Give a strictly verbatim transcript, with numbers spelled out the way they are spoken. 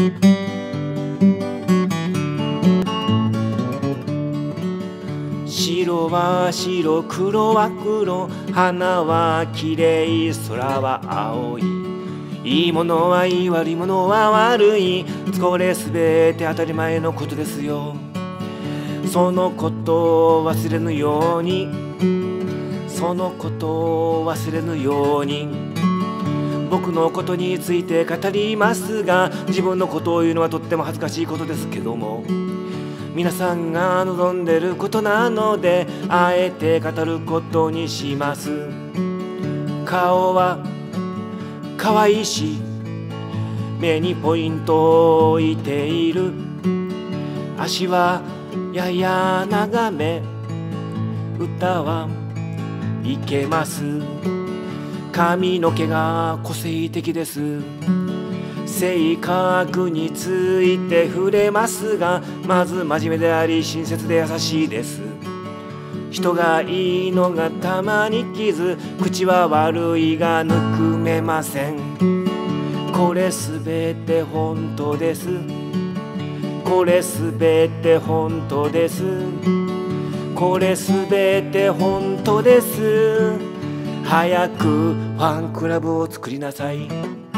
白は白、黒は黒、花はきれい、空は青い。いいものはいい、悪いものは悪い。これすべて当たり前のことですよ。そのことを忘れぬように、そのことを忘れぬように。僕のことについて語りますが、自分のことを言うのはとっても恥ずかしいことですけども、皆さんが望んでることなので、あえて語ることにします。顔は可愛いし、目にポイントを置いている。足はやや長め、歌はいけます。髪の毛が個性的です。性格について触れますが、まず真面目であり親切で優しいです。人がいいのがたまに傷、口は悪いがぬくめません。これすべて本当です。これすべて本当です。これすべて本当です。早くファンクラブを作りなさい。